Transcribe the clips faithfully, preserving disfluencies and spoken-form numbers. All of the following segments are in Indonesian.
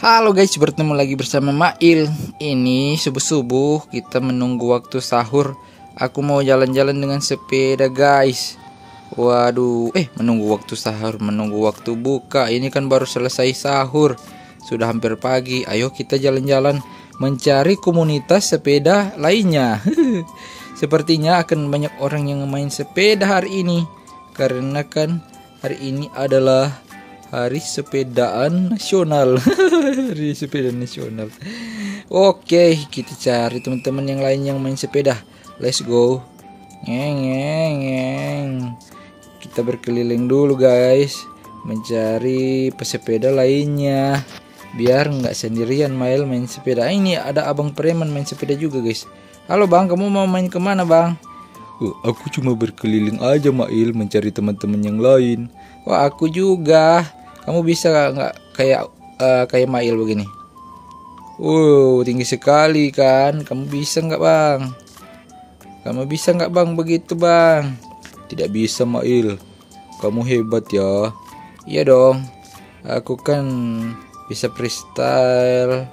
Halo guys, bertemu lagi bersama Mail. Ini subuh-subuh kita menunggu waktu sahur. Aku mau jalan-jalan dengan sepeda guys. Waduh, eh menunggu waktu sahur, menunggu waktu buka. Ini kan baru selesai sahur. Sudah hampir pagi. Ayo kita jalan-jalan mencari komunitas sepeda lainnya. Sepertinya akan banyak orang yang main sepeda hari ini. Karena kan hari ini adalah Hari Sepedaan Nasional. Hari Sepeda Nasional. Oke, kita cari teman-teman yang lain yang main sepeda. Let's go. Ngeng, ngeng, ngeng. Kita berkeliling dulu guys, mencari pesepeda lainnya, biar nggak sendirian Mail main sepeda. Ini ada abang preman main sepeda juga guys. Halo bang, kamu mau main kemana bang? Oh, aku cuma berkeliling aja Mail, mencari teman-teman yang lain. Wah, aku juga. Kamu bisa nggak kayak uh, kayak Mail begini? Wow, tinggi sekali kan? Kamu bisa nggak bang? Kamu bisa nggak bang begitu bang? Tidak bisa Mail. Kamu hebat ya. Iya dong. Aku kan bisa freestyle.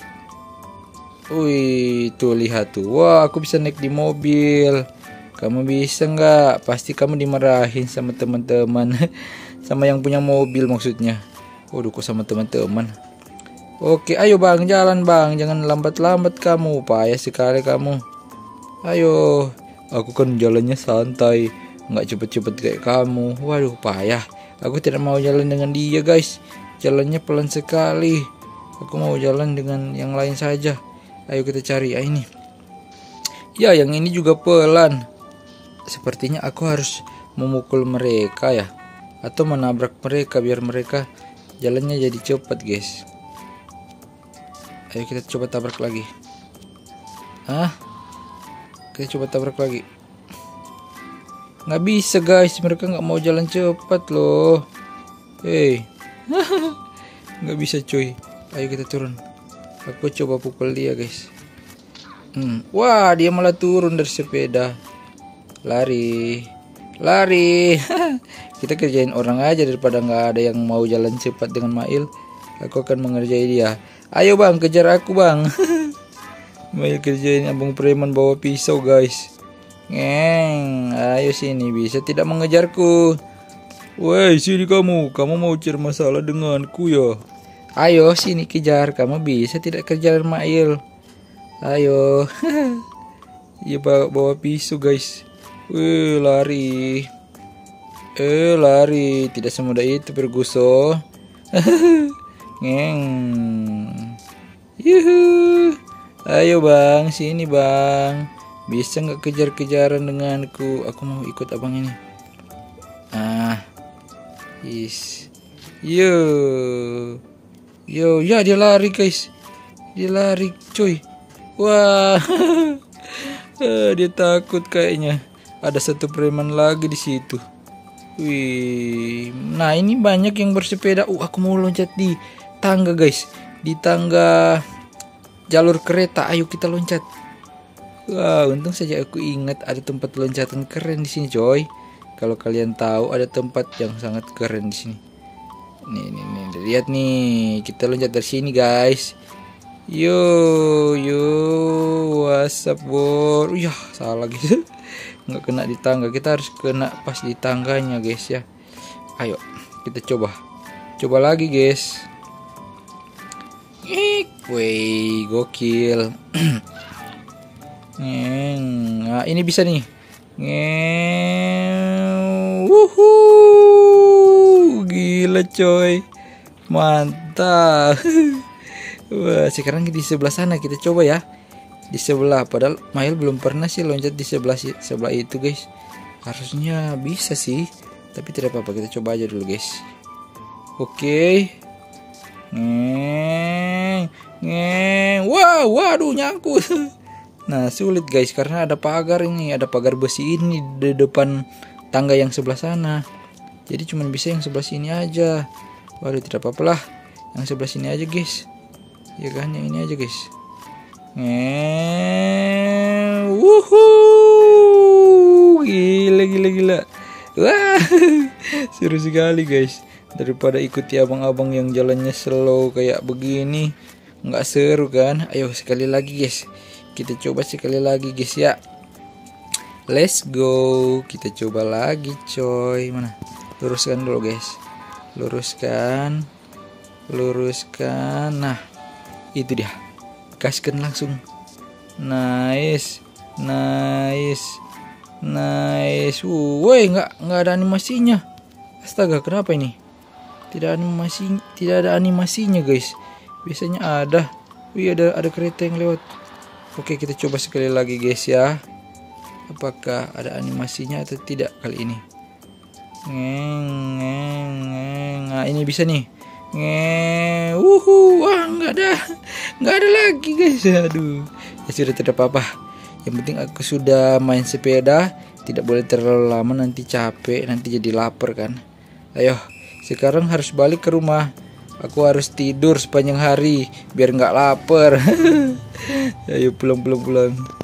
Wih, tuh lihat tuh. Wah, aku bisa naik di mobil. Kamu bisa nggak? Pasti kamu dimarahin sama teman-teman. Sama yang punya mobil maksudnya. Waduh, kok sama teman-teman. Oke, ayo bang, jalan bang. Jangan lambat-lambat kamu. Payah sekali kamu. Ayo. Aku kan jalannya santai, nggak cepet-cepet kayak kamu. Waduh, payah. Aku tidak mau jalan dengan dia guys. Jalannya pelan sekali. Aku mau jalan dengan yang lain saja. Ayo kita cari. Ah, ini. Ya, yang ini juga pelan. Sepertinya aku harus memukul mereka ya, atau menabrak mereka biar mereka jalannya jadi cepat guys. Ayo kita coba tabrak lagi. Ah, kita coba tabrak lagi. Nggak bisa guys, mereka nggak mau jalan cepat loh. Hei, nggak bisa cuy. Ayo kita turun. Aku coba pukul dia guys. Hmm. Wah, dia malah turun dari sepeda. Lari, lari. Kita kerjain orang aja daripada nggak ada yang mau jalan cepat dengan Mail. Aku akan mengerjai dia. Ayo bang, kejar aku bang. Mail kerjain abang preman bawa pisau guys. Ngeng, ayo sini, bisa tidak mengejarku? Woi, sini kamu. Kamu mau cari masalah denganku ya? Ayo sini kejar. Kamu bisa tidak kejar Mail? Ayo. Ya bawa, bawa pisau guys. Wih, lari. Eh, lari. Tidak semudah itu Perguso. Ngeng. Yuhu. Ayo bang, sini bang. Bisa nggak kejar-kejaran denganku? Aku mau ikut abang ini. Ah. Is. Yo. Yo, ya dia lari guys. Dia lari cuy. Wah. Dia takut kayaknya. Ada satu preman lagi di situ. Wih, nah ini banyak yang bersepeda. Uh, aku mau loncat di tangga guys, di tangga jalur kereta. Ayo kita loncat. Wah, untung saja aku ingat ada tempat loncatan keren di sini, coy. Kalau kalian tahu ada tempat yang sangat keren di sini. Nih, nih, nih, lihat nih, kita loncat dari sini guys. Yo, yo, WhatsApp bor. Yah, salah gitu. Nggak kena di tangga, kita harus kena pas di tangganya guys ya. Ayo kita coba coba lagi guys. Wih, gokil. Nah, ini bisa nih. Wuhu, gila coy, mantap. Wah, sekarang di sebelah sana kita coba ya. Di sebelah, padahal Mail belum pernah sih loncat di sebelah sebelah itu guys. Harusnya bisa sih, tapi tidak apa-apa, kita coba aja dulu guys. Oke. Ngeng, ngeng. Wow, waduh nyangkut. Nah, sulit guys karena ada pagar ini, ada pagar besi ini di depan tangga yang sebelah sana. Jadi cuma bisa yang sebelah sini aja. Waduh, tidak apa-apa lah. Yang sebelah sini aja guys. Ya kan, yang ini aja guys. Eh, wuhu, gila gila gila. Wah, seru sekali guys. Daripada ikuti abang-abang yang jalannya slow kayak begini, nggak seru kan. Ayo sekali lagi guys, kita coba sekali lagi guys ya. Let's go, kita coba lagi coy. Mana? Luruskan dulu guys, luruskan, luruskan. Nah itu dia, gaskan langsung. Nice, nice, nice. Woi, nggak nggak ada animasinya. Astaga, kenapa ini? Tidak animasi, tidak ada animasinya guys. Biasanya ada. Wih, ada ada kereta yang lewat. Oke, kita coba sekali lagi guys ya. Apakah ada animasinya atau tidak kali ini? Ngeng, ngeng, ngeng. Nah, ini bisa nih. Ngeng. Wuhu, wah nggak ada, nggak ada lagi guys. Aduh, ya sudah tidak apa-apa. Yang penting aku sudah main sepeda. Tidak boleh terlalu lama, nanti capek, nanti jadi lapar kan. Ayo. Sekarang harus balik ke rumah. Aku harus tidur sepanjang hari biar nggak lapar. Ayo pulang pulang pulang.